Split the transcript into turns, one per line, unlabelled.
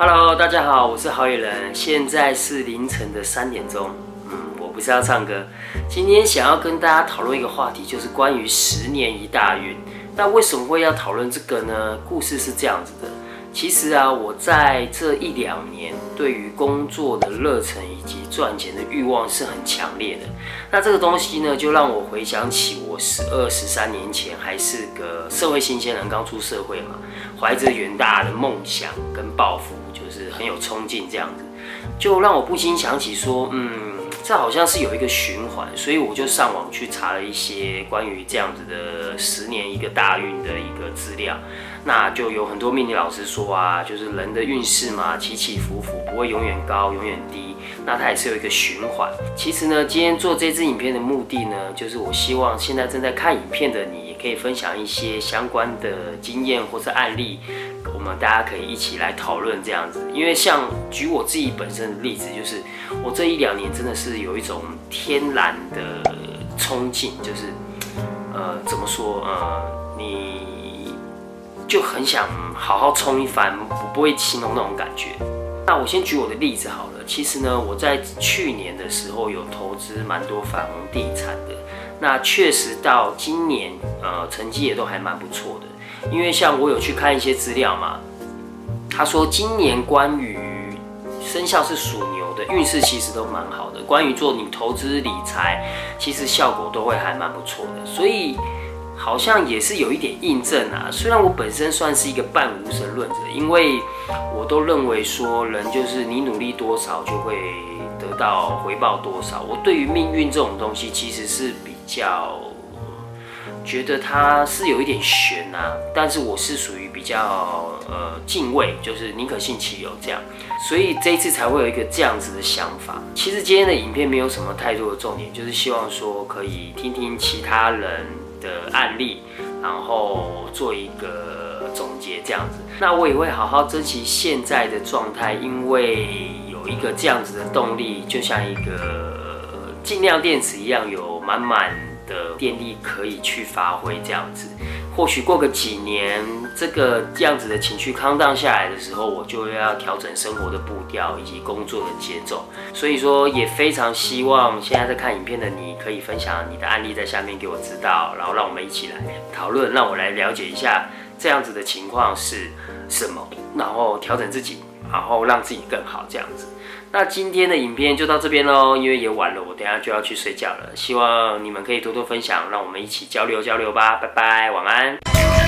Hello， 大家好，我是郝宇人，现在是凌晨的3点钟。我不是要唱歌，今天想要跟大家讨论一个话题，就是关于10年一大运。那为什么会要讨论这个呢？故事是这样子的，其实啊，我在这1、2年对于工作的热忱以及赚钱的欲望是很强烈的。那这个东西呢，就让我回想起我12、13年前还是个社会新鲜人，刚出社会嘛，怀着远大的梦想跟抱负，就是很有冲劲这样子，就让我不禁想起说，这好像是有一个循环，所以我就上网去查了一些关于这样子的10年一个大运的一个资料。那就有很多命理老师说啊，就是人的运势嘛，起起伏伏，不会永远高，永远低。那它也是有一个循环。其实呢，今天做这支影片的目的呢，就是我希望现在正在看影片的你，也可以分享一些相关的经验或是案例，我们大家可以一起来讨论这样子。因为像举我自己本身的例子，就是我这1、2年真的是有一种天然的冲劲，就是怎么说你就很想好好冲一番，不会形容那种感觉。那我先举我的例子好了。其实呢，我在去年的时候有投资蛮多反红地产的。那确实到今年，成绩也都还蛮不错的。因为像我有去看一些资料嘛，他说今年关于生肖是属牛的运势其实都蛮好的。关于做你投资理财，其实效果都会还蛮不错的。所以好像也是有一点印证啊。虽然我本身算是一个半无神论者，因为我都认为说人就是你努力多少就会得到回报多少。我对于命运这种东西其实是比较觉得它是有一点悬啊，但是我是属于比较敬畏，就是宁可信其有这样，所以这一次才会有一个这样子的想法。其实今天的影片没有什么太多的重点，就是希望说可以听听其他人的案例，然后做一个总结这样子。那我也会好好珍惜现在的状态，因为有一个这样子的动力，就像一个尽量电池一样，有满满的电力可以去发挥这样子。或许过个几年，这样子的情绪康荡下来的时候，我就要调整生活的步调以及工作的节奏。所以说，也非常希望现在在看影片的你，可以分享你的案例在下面给我知道，然后让我们一起来讨论，让我来了解一下这样子的情况是什么，然后调整自己，然后让自己更好这样子。那今天的影片就到这边咯，因为也晚了，我等一下就要去睡觉了。希望你们可以多多分享，让我们一起交流交流吧。拜拜，晚安。